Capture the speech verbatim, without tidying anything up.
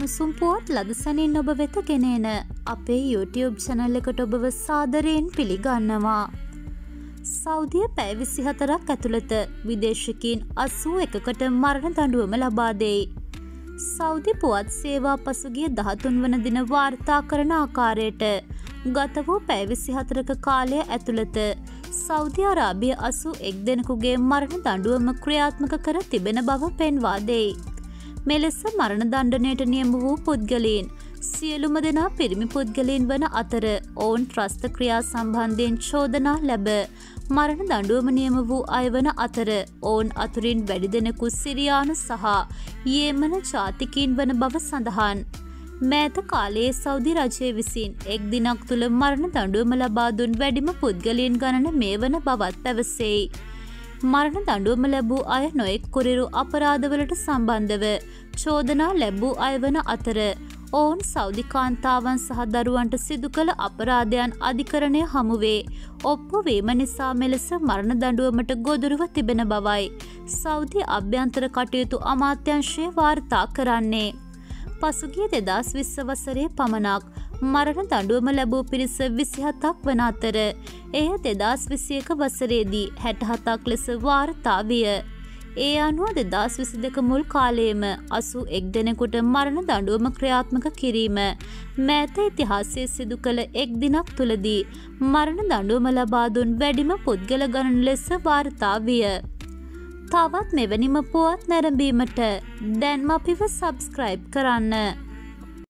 උණුසුම් පුවත් ලදසනින් ඔබ වෙත ගෙනෙන අපේ YouTube channel එකට ඔබව සාදරයෙන් පිළිගන්නවා. සෞදිය පැය විසිහතරක් ඇතුළත විදේශිකයින් අසූ එකකට මරණ දඬුවම ලබා දෙයි. සෞදි පුවත් සේවා පසුගිය දහතුන් වන දින වාර්තා කරන ආකාරයට ගත වූ පැය විසිහතරක කාලය ඇතුළත සෞදි අරාබිය අසූ එක් දෙනෙකුගේ මරණ දඬුවම ක්‍රියාත්මක කර තිබෙන බව පෙන්වා දෙයි. මෙලෙස මරණ දණ්ඩනයට නියම වූ පුද්ගලයන් සියලුම දෙනා පිරිමි පුද්ගලයන් වන අතර ඔවුන් ත්‍රස්ත ක්‍රියා සම්බන්ධයෙන් චෝදනා ලැබ මරණ දඬුවම නියම වූ අය වන අතර ඔවුන් අතුරින් වැඩි දෙනෙකු සිරියානු සහ යේමන ජාතිකයින් වන බව සඳහන්. මෑත කාලයේ සෞදි රජය විසින් එක් දිනක් තුළ මරණ දඬුවම ලබා දුන් වැඩිම පුද්ගලයන් ගණන මේ වන බවත් පැවසෙයි. මරණ දඬුවම ලැබූ අය නොයෙක් කුරිරු අපරාධවලට සම්බන්ධව චෝදනා ලැබූ අය වන අතර ඔවුන් සෞදි කාන්තාවන් සහ දරුවන්ට සිදු කළ අපරාධයන් අධිකරණය හමුවේ ඔප්පු වීම නිසා මෙලෙස මරණ දඬුවමට ගොදුරුව තිබෙන බවයි සෞදි අභ්‍යන්තර කටයුතු අමාත්‍යාංශය වාර්තා කරන්නේ. පසුගිය දෙදහස් විස්ස වසරේ පමණක් මරණ දඬුවම ලැබූ පිරිස විසිහතක් වන අතර එය දෙදහස් විසිඑක වසරේදී හැටහතක් ලෙස වාර්තා විය. ඒ අනුව දෙදහස් විසි දෙක මුල් කාලයේම අසූ එක් දෙනෙකුට මරණ දඬුවම ක්‍රියාත්මක කිරීම මෑත ඉතිහාසයේ සිදු කළ එක් දිනක් තුලදී මරණ දඬුවම ලබා දුන් වැඩිම පුද්ගල ගණන ලෙස වාර්තා විය. තවත් මෙවැනිම පුවත් නැරඹීමට දැන්ම අපිව සබ්ස්ක්‍රයිබ් කරන්න.